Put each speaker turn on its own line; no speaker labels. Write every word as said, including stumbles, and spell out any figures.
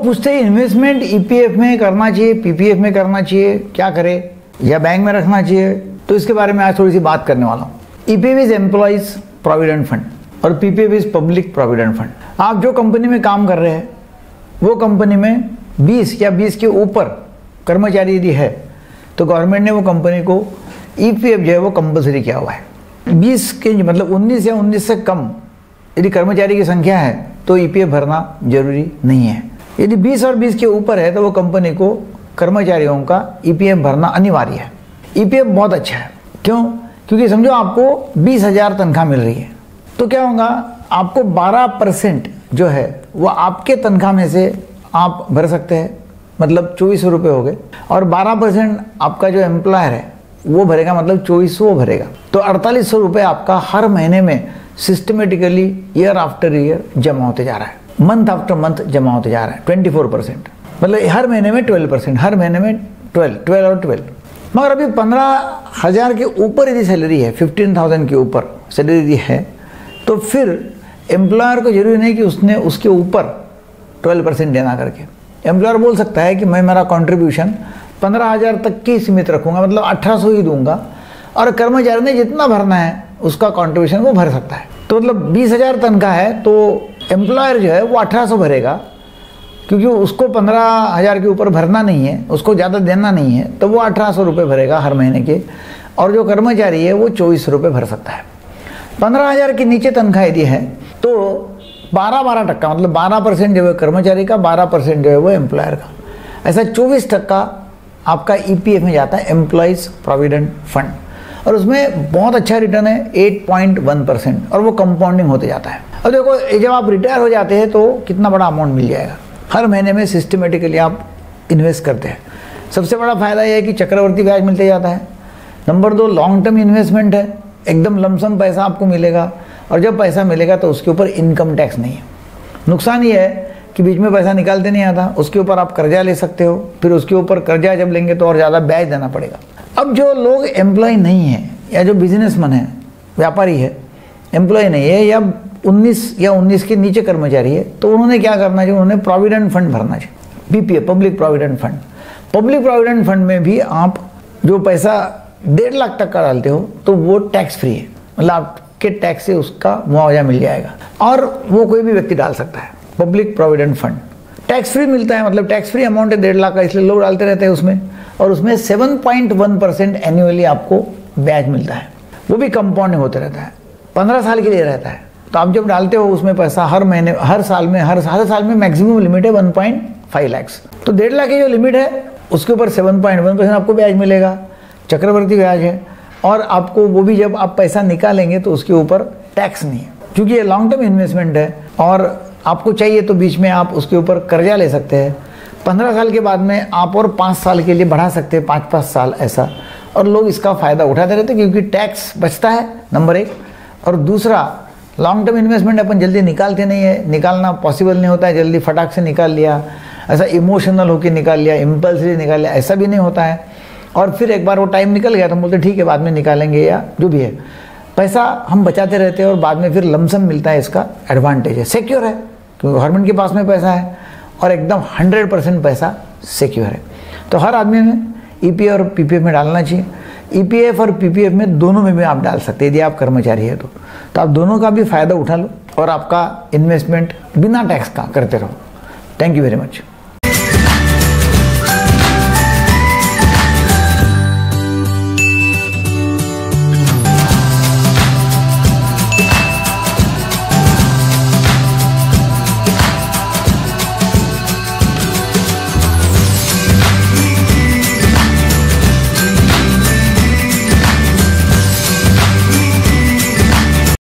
पूछते हैं investment EPF में करना चाहिए, पीपीएफ में करना चाहिए, क्या करें, या बैंक में रखना चाहिए। तो इसके बारे में आज थोड़ी सी बात करने वाला हूँ। EPF is employees provident fund और PPF is public provident fund. आप जो कंपनी में काम कर रहे हैं वो कंपनी में बीस या बीस के ऊपर कर्मचारी यदि है तो गवर्नमेंट ने वो कंपनी को ईपीएफ जो है वो कंपलसरी किया हुआ है। बीस के मतलब उन्नीस या उन्नीस से कम यदि कर्मचारी की संख्या है तो ईपीएफ भरना जरूरी नहीं है। यदि बीस और बीस के ऊपर है तो वो कंपनी को कर्मचारियों का ईपीएफ भरना अनिवार्य है। ईपीएफ बहुत अच्छा है। क्यों? क्योंकि समझो आपको बीस हजार तनख्वाह मिल रही है तो क्या होगा, आपको बारह परसेंट जो है वो आपके तनख्वाह में से आप भर सकते हैं, मतलब चौबीस सौ रुपये हो गए, और बारह परसेंट आपका जो एम्प्लॉयर है वो भरेगा, मतलब चौबीस सौ भरेगा। तो अड़तालीस सौ रुपये आपका हर महीने में सिस्टमेटिकली ईयर आफ्टर ईयर जमा होते जा रहा है, मंथ आफ्टर मंथ जमा होते जा रहा है। ट्वेंटी फोर परसेंट मतलब हर महीने में ट्वेल्व परसेंट हर महीने में ट्वेल्व ट्वेल्व और ट्वेल्व। मगर अभी पंद्रह हजार के ऊपर यदि सैलरी है, फिफ्टीन थाउजेंड के ऊपर सैलरी यदि है तो फिर एम्प्लॉयर को जरूरी नहीं कि उसने उसके ऊपर ट्वेल्व परसेंट देना करके। एम्प्लॉयर बोल सकता है कि मैं मेरा कंट्रीब्यूशन पंद्रह हजार तक की सीमित रखूंगा, मतलब अठारह सौ ही दूंगा, और कर्मचारी ने जितना भरना है उसका कंट्रीब्यूशन वो भर सकता है। तो मतलब बीस हजार तनख्वाह है तो एम्प्लॉयर जो है वो अठारह सौ भरेगा, क्योंकि उसको पंद्रह हजार के ऊपर भरना नहीं है, उसको ज़्यादा देना नहीं है, तो वो अठारह सौ रुपये भरेगा हर महीने के, और जो कर्मचारी है वो चौबीस सौ रुपये भर सकता है। पंद्रह हजार के नीचे तनख्वाह यदि है तो बारह बारह टक्का मतलब बारह परसेंट जो है कर्मचारी का, बारह परसेंट जो है वो एम्प्लॉयर का, ऐसा चौबीस टक्का आपका ईपीएफ में जाता है, एम्प्लॉयज़ प्रोविडेंट फंड, और उसमें बहुत अच्छा रिटर्न है एट पॉइंट वन परसेंट, और वो कंपाउंडिंग होते जाता है। अब देखो जब आप रिटायर हो जाते हैं तो कितना बड़ा अमाउंट मिल जाएगा, हर महीने में सिस्टमेटिकली आप इन्वेस्ट करते हैं। सबसे बड़ा फायदा यह है कि चक्रवर्ती ब्याज मिलते जाता है। नंबर दो, लॉन्ग टर्म इन्वेस्टमेंट है, एकदम लमसम पैसा आपको मिलेगा, और जब पैसा मिलेगा तो उसके ऊपर इनकम टैक्स नहीं है। नुकसान ये है कि बीच में पैसा निकालते नहीं आता, उसके ऊपर आप कर्जा ले सकते हो, फिर उसके ऊपर कर्जा जब लेंगे तो और ज़्यादा ब्याज देना पड़ेगा। अब जो लोग एम्प्लॉय नहीं है या जो बिजनेसमैन है, व्यापारी है, एम्प्लॉय नहीं है, या उन्नीस या उन्नीस के नीचे कर्मचारी है, तो उन्होंने क्या करना चाहिए, उन्होंने प्रोविडेंट फंड भरना चाहिए, PPF public provident fund. Public provident fund में भी आप जो पैसा डेढ़ लाख तक का डालते हो तो वो टैक्स फ्री है, मतलब आपके टैक्स से उसका मुआवजा मिल जाएगा, और वो कोई भी व्यक्ति डाल सकता है। Public provident fund tax free मिलता है, मतलब टैक्स फ्री अमाउंट है डेढ़ लाख का, इसलिए लोग डालते रहते हैं उसमें, और उसमें seven point one percent annually आपको ब्याज मिलता है, वो भी कंपाउंडिंग होते रहता है, पंद्रह साल के लिए रहता है। तो आप जब डालते हो उसमें पैसा हर महीने हर साल में हर हर साल में मैक्सिमम लिमिट है वन पॉइंट फाइव लैक्स, तो डेढ़ लाख की जो लिमिट है उसके ऊपर सेवन पॉइंट वन परसेंट आपको ब्याज मिलेगा, चक्रवर्ती ब्याज है, और आपको वो भी जब आप पैसा निकालेंगे तो उसके ऊपर टैक्स नहीं है, क्योंकि ये लॉन्ग टर्म इन्वेस्टमेंट है, और आपको चाहिए तो बीच में आप उसके ऊपर कर्जा ले सकते हैं। पंद्रह साल के बाद में आप और पाँच साल के लिए बढ़ा सकते हैं, पाँच पाँच साल ऐसा, और लोग इसका फ़ायदा उठाते रहते हैं क्योंकि टैक्स बचता है, नंबर एक। और दूसरा, लॉन्ग टर्म इन्वेस्टमेंट अपन जल्दी निकालते नहीं है, निकालना पॉसिबल नहीं होता है, जल्दी फटाक से निकाल लिया, ऐसा इमोशनल होकर निकाल लिया, इम्पल्सिवली निकाल लिया, ऐसा भी नहीं होता है। और फिर एक बार वो टाइम निकल गया तो हम बोलते ठीक है बाद में निकालेंगे, या जो भी है, पैसा हम बचाते रहते हैं और बाद में फिर लमसम मिलता है। इसका एडवांटेज है, सिक्योर है, क्योंकि गवर्नमेंट के पास में पैसा है और एकदम हंड्रेड परसेंट पैसा सिक्योर है। तो हर आदमी में ईपीएफ और पीपीएफ में डालना चाहिए। ईपीएफ और पीपीएफ में दोनों में भी आप डाल सकते हैं यदि आप कर्मचारी है तो तो आप दोनों का भी फ़ायदा उठा लो और आपका इन्वेस्टमेंट बिना टैक्स का करते रहो। Thank you very much.